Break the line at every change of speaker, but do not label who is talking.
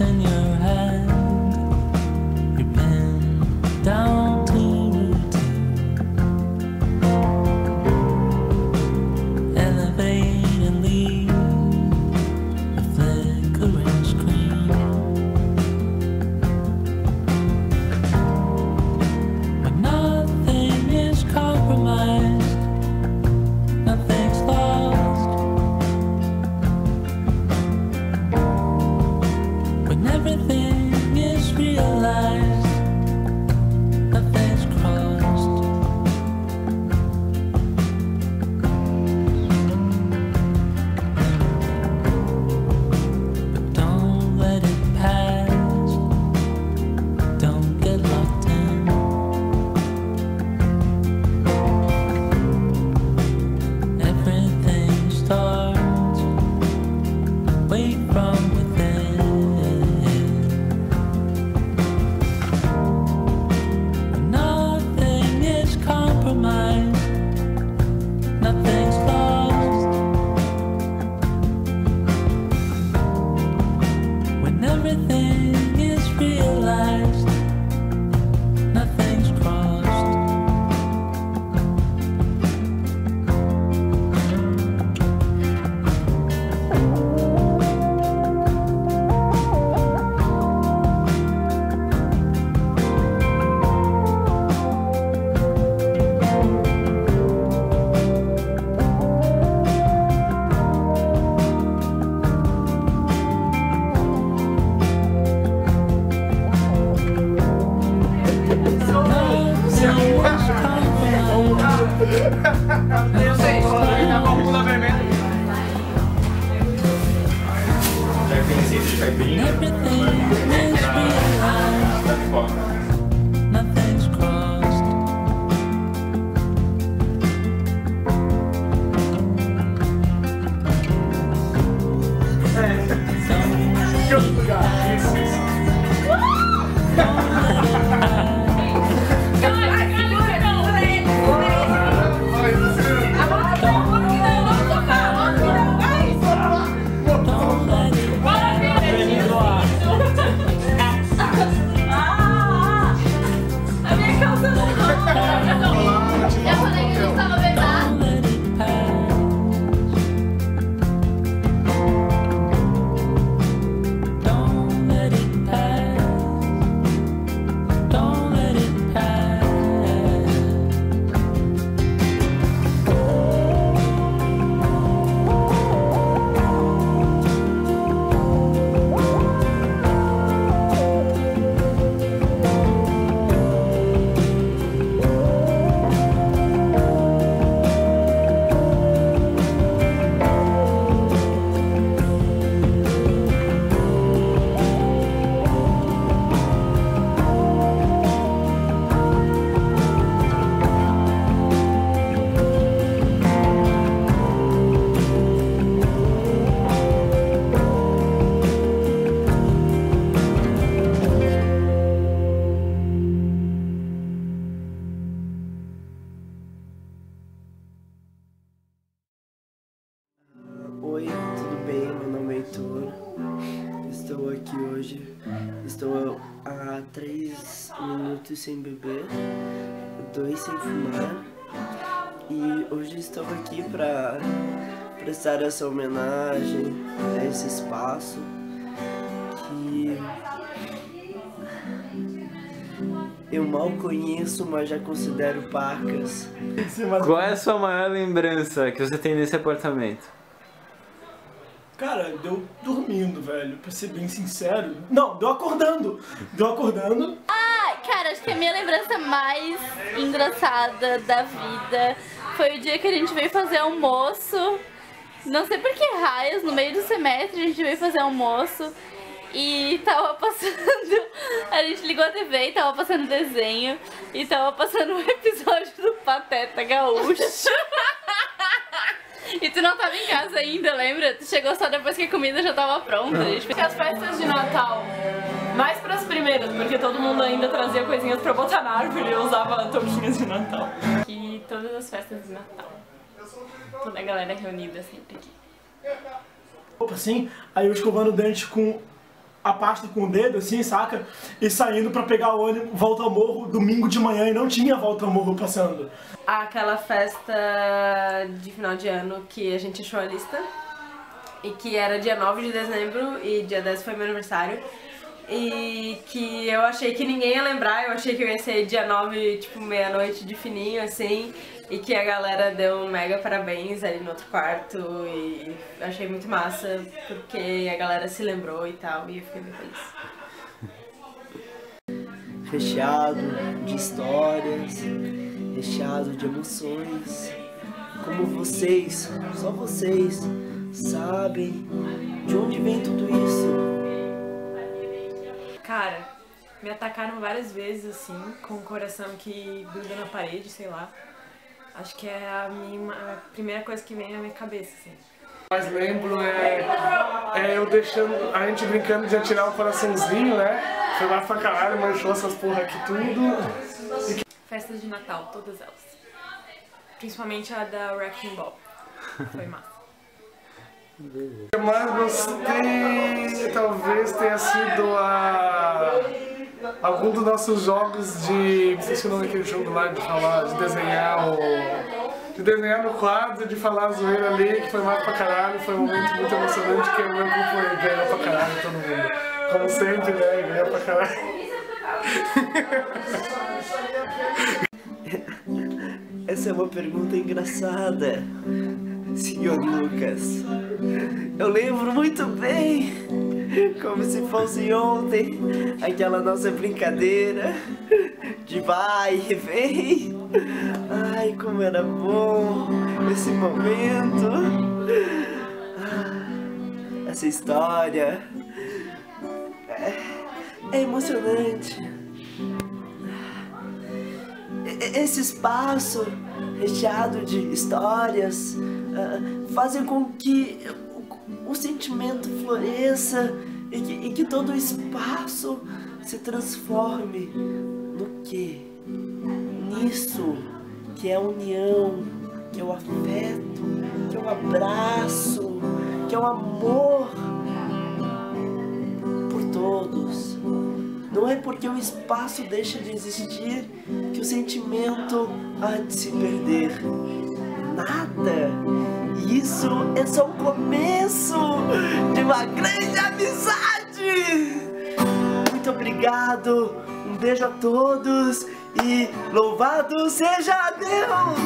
in your hand, you've been down to routine. Elevate and leave a flickering screen. But nothing is compromised, nothing's lost. When everything is realized, nothing's crossed. But don't let it pass, don't get locked in. Everything starts way from within. Nothing is compromised, nothing's lost. When everything is realized, nothing's crossed.
Eu sei, tá com a bunda vermelha.
Everything is realized, nothing's crossed.
Oi, tudo bem? Meu nome é Heitor. Estou aqui hoje. Estou há 3 minutos sem beber, 2 sem fumar. E hoje estou aqui para prestar essa homenagem a esse espaço que eu mal conheço, mas já considero pacas.
Qual é a sua maior lembrança que você tem nesse apartamento?
Cara, deu dormindo, velho, pra ser bem sincero. Não, deu acordando. Deu acordando.
Ah, cara, acho que a minha lembrança mais engraçada da vida foi o dia que a gente veio fazer almoço. Não sei por que raios, no meio do semestre a gente veio fazer almoço e tava passando, a gente ligou a TV e tava passando desenho e tava passando um episódio do Pateta Gaúcho. E tu não tava em casa ainda, lembra? Tu chegou só depois que a comida já tava pronta.
As festas de Natal, mais pras primeiras, porque todo mundo ainda trazia coisinhas pra botar na árvore e eu usava touquinhas de Natal.
E todas as festas de Natal, toda a galera reunida sempre aqui.
Opa, assim, aí eu escovando o dente com a pasta com o dedo, assim, saca? E saindo pra pegar o ônibus, volta ao morro, domingo de manhã, e não tinha volta ao morro passando.
Aquela festa de final de ano que a gente achou a lista, e que era dia 9 de dezembro, e dia 10 foi meu aniversário. E que eu achei que ninguém ia lembrar, eu achei que eu ia ser dia 9, tipo, meia-noite de fininho, assim. E que a galera deu um mega parabéns ali no outro quarto e achei muito massa, porque a galera se lembrou e tal, e eu fiquei bem feliz.
Recheado de histórias, recheado de emoções. Como vocês, só vocês, sabem de onde vem tudo isso.
Cara, me atacaram várias vezes, assim, com o coração que gruda na parede, sei lá. Acho que é a primeira coisa que vem na minha cabeça, assim.
Mais lembro eu deixando, a gente brincando de atirar o coraçãozinho, né? Foi lá pra caralho, manchou essas porra aqui tudo.
Festas de Natal, todas elas. Principalmente a da Wrecking Ball. Foi massa.
O que eu mais gostei talvez tenha sido algum dos nossos jogos de... Não sei se o nome daquele jogo lá de falar, de desenhar no quadro, de falar a zoeira ali, que foi mais pra caralho, foi um momento muito emocionante, que o meu grupo ganhou pra caralho, todo mundo. Como sempre, né? Ganhou pra caralho.
Essa é uma pergunta engraçada, senhor Lucas. Eu lembro muito bem, como se fosse ontem, aquela nossa brincadeira de vai e vem. Ai, como era bom esse momento, essa história. É emocionante. Esse espaço recheado de histórias fazem com que o sentimento floresça e que todo o espaço se transforme no quê? Nisso que é a união, que é o afeto, que é o abraço, que é o amor por todos. Não é porque o espaço deixa de existir que o sentimento há de se perder. Nada. Isso é só o começo de uma grande amizade. Muito obrigado. Um beijo a todos e louvado seja Deus.